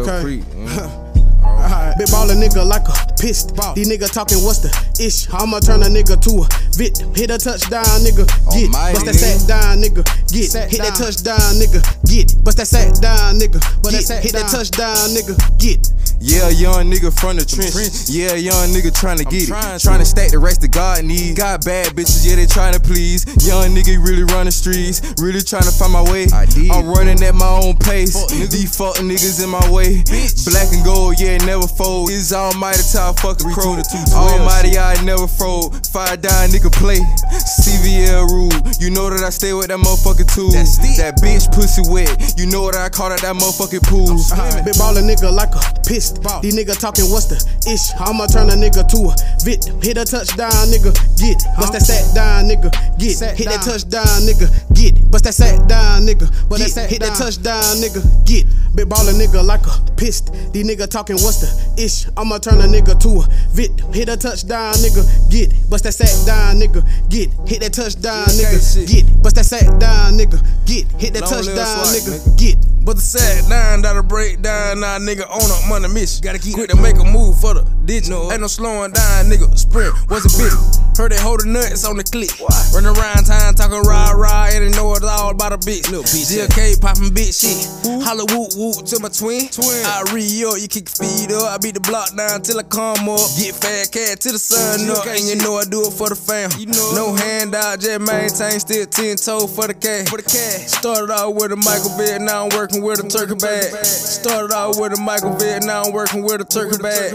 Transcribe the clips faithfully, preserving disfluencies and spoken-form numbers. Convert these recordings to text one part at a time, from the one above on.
okay. Creek, mm. Alright. Big ballin' nigga like a pissed. These niggas talking what's the ish? I'ma turn a nigga to a victim. Hit a touchdown, nigga. Get. Bust that sack down, nigga. Get. Hit that touchdown, nigga. Get. Bust that sack down, nigga. Get. Hit that touchdown, nigga. Get. Yeah, young nigga from the trench. Yeah, young nigga tryna get it. Tryna stack the rest of God needs. Got bad bitches, yeah, they tryna please. Young nigga really run the streets. Really tryna find my way. I'm running at my own pace. These fuck niggas in my way. Black and gold, yeah, never fold. It's almighty till I fuck the crow. Almighty, I never fold. Fire down, nigga play. C V L rule. You know that I stay with that motherfucking tool. That bitch pussy wet. You know that I call it that motherfucking pool. Big ballin' nigga like a pissed. These niggas talking what's the ish? I'ma turn a nigga to a victim. Hit a touchdown, nigga. Get. Bust that sack down, nigga. Get. Hit that touchdown, nigga. Get. Bust that sack down, nigga. Get. Hit that touchdown, nigga. Get. Big ballin' nigga like a pissed. These niggas talking what's the ish? I'ma turn a nigga to a victim. Hit a touchdown, nigga. Get. Bust that sack down, nigga. Get. Hit that touchdown, nigga. Get. Bust that sack down, nigga. Get. Hit that touchdown, nigga. Get. But the sack down, that'll break down. Now nigga on a money mission. Gotta keep quick to make a move for the ditch. No. Ain't no slowing down, nigga. Sprint was a bitch. Heard they hold the nuts on the click. Run around town talking rah rah, and they know it's all about a bitch. Little bitch. G L K popping bitch shit. Holla whoop whoop to my twin. twin. I re up, you kick your feet up. I beat the block down till I come up. Get fat cat till the sun up. And you know I do it for the fam. You know no handout, just maintain. Still ten toe for the cash. For the cash. Started out with a Michael bed, now I'm working with a turkey bag. Started out with a Michael bed, now I'm working with a turkey bag.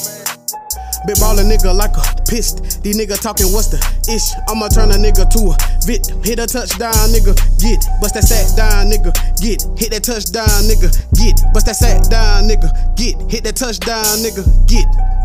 Big ballin' nigga like a pissed. These niggas talking what's the ish? I'ma turn a nigga to a victim. Hit a touchdown, nigga. Get. Bust that sack down, nigga. Get. Hit that touchdown, nigga. Get. Bust that sack down, nigga. Get. Hit that touchdown, nigga. Get.